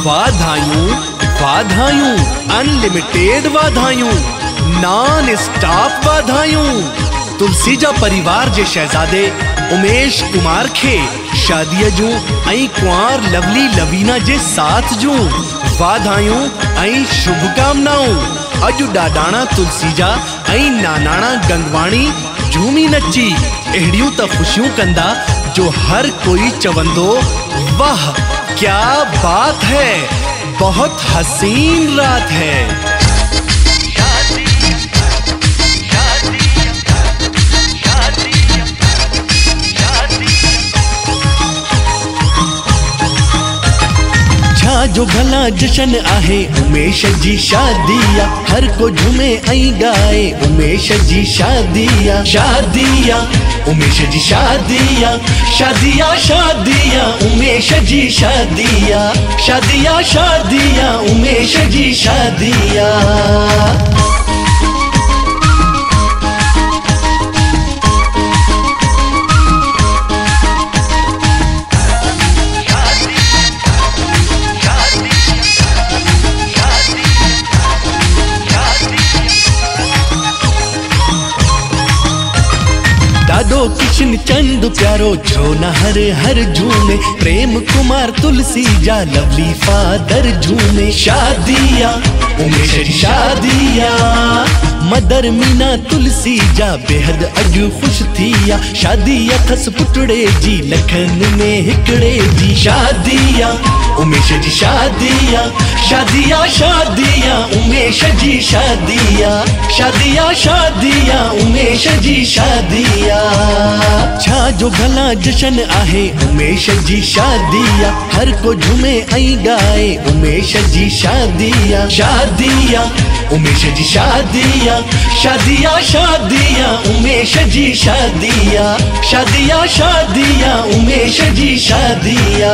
वाधायूं वाधायूं, अनलिमिटेड वाधायूं, नॉन स्टॉप वाधायूं। तुलसीजा परिवार जे शहजादे उमेश कुमार खे शादीअ जूं ऐं कुंवार लवली लवीना जे साथ जूं वाधायूं ऐं शुभकामनाऊं। अॼु ॾाॾाणा तुलसीजा ऐं नानाणा गंगवाणी झूमी नची अहिड़ियूं त ख़ुशियूं कंदा जो हर कोई चवंदो, वाह क्या बात है, बहुत हसीन रात है। जो भला जशन आहे उमेश जी शादिया, हर को झूमे ऐं गाए उमेश जी शादिया। शादिया उमेश जी शादिया, शादिया शादिया उमेश जी शादिया, शादिया शादिया उमेश जी शादिया। ॾाढो किशन चंद प्यारो छो न हर हर झूमे, प्रेम कुमार तुलसीजा लवली फादर झूमे। शादिया उमेश जी शादिया, मदर मीना तुलसीजा बेहद अॼु ख़ुशि थिया। शादिया खस पुटड़े जी लखन में हिकड़े जी। शादिया उमेश जी शादिया, शादिया शादिया उमेश जी शादिया, शादिया शादिया उमेश जी शादिया। छा जो भला जशन आहे उमेश जी शादिया, हर को झूमे ऐं गाए उमेश जी शादिया। शादिया उमेश जी शादिया, शादिया शादिया उमेश जी शादिया, शादिया शादिया उमेश जी शादिया।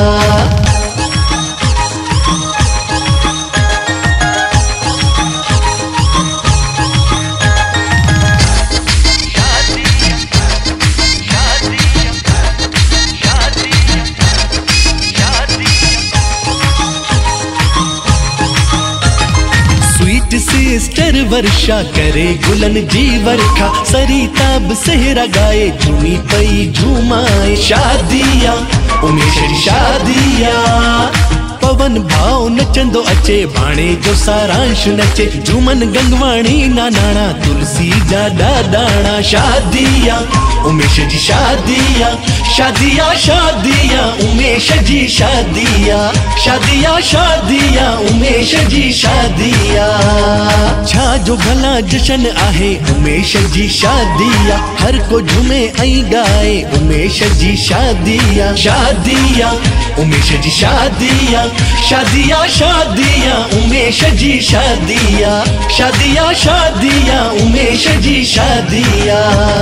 सिस्टर वर्षा करे गुलन जी वर्खा, सरिताब सेहरा गाए झूमी पई झूमाए। शादिया उमेश जी शादिया, पवन भाव नचंदो अचे भाणे जो सारांश नचे। झूमन गंगवाणी नानाणा तुलसीजा ॾाॾाणा। शादिया उमेश जी शादिया, शादिया शादिया उमेश जी शादिया, शादिया शादिया उमेश जी शादिया। छा जो भला जशन आहे उमेश जी शादिया, हर को झूमे ऐं गाए उमेश जी शादिया। शादिया उमेश जी शादिया, शादिया शादिया उमेश जी शादिया, शादिया शादिया उमेश जी शादिया।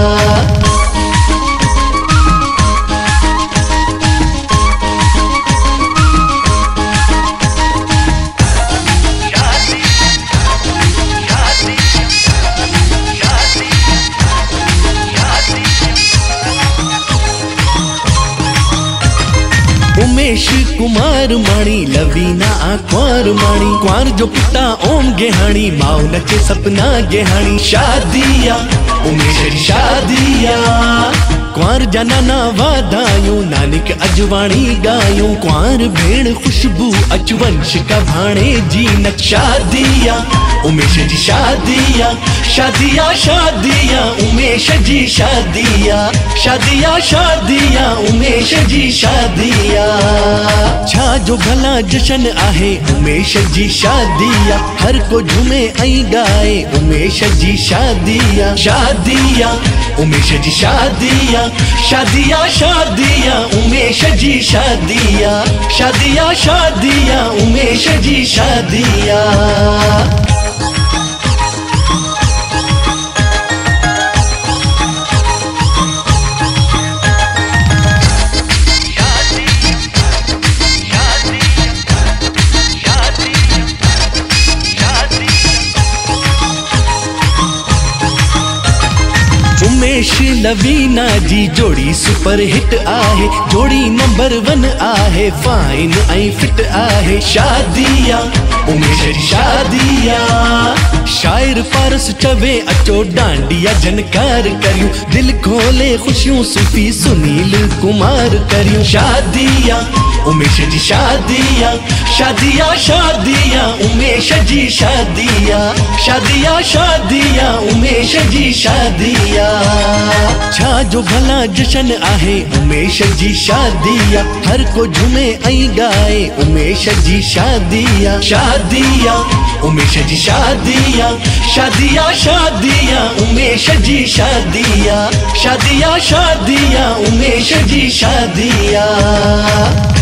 उमेश कुमार माणी लवीना आ कुंवर माणी, कुंवर जो पिता ओम गेहाणी माओ नचे सपना गेहाणी। शादिया उमेश जी शादिया, कुंवर जा नाना वाधायूं नानिक अजवाणी गायूं। कुंवर भेण खुशबू अचवंश का भाणे जी न। शादिया उमेश जी शादिया, शादिया शादिया उमेश जी शादिया, शादिया शादिया उमेश जी शादिया। छा जो भला जशन आहे उमेश जी शादिया, हर को झूमे ऐं गाए उमेश जी शादिया। शादिया उमेश जी शादिया, शादिया शादिया उमेश जी शादिया, शादिया शादिया उमेश जी शादिया। उमेश लवीना जी जोड़ी सुपर हिट आहे, जोड़ी नंबर 1 आहे, फाइन ऐं फिट आहे। शादिया उमेश जी शादिया, शायर पारस चवे अचो डांडिया जनकार करियूं, दिल खोले खुशियों सूफी सुनील कुमार करियूं। शादिया उमेश जी शादिया, शादिया शादिया उमेश जी शादिया, शादिया शादिया उमेश जी शादिया। छा जो भला जशन आहे उमेश जी शादिया, हर को झूमे ऐं गाए उमेश जी शादिया। शादिया उमेश जी शादिया, शादिया शादिया उमेश जी शादिया, शादिया शादिया उमेश जी शादिया।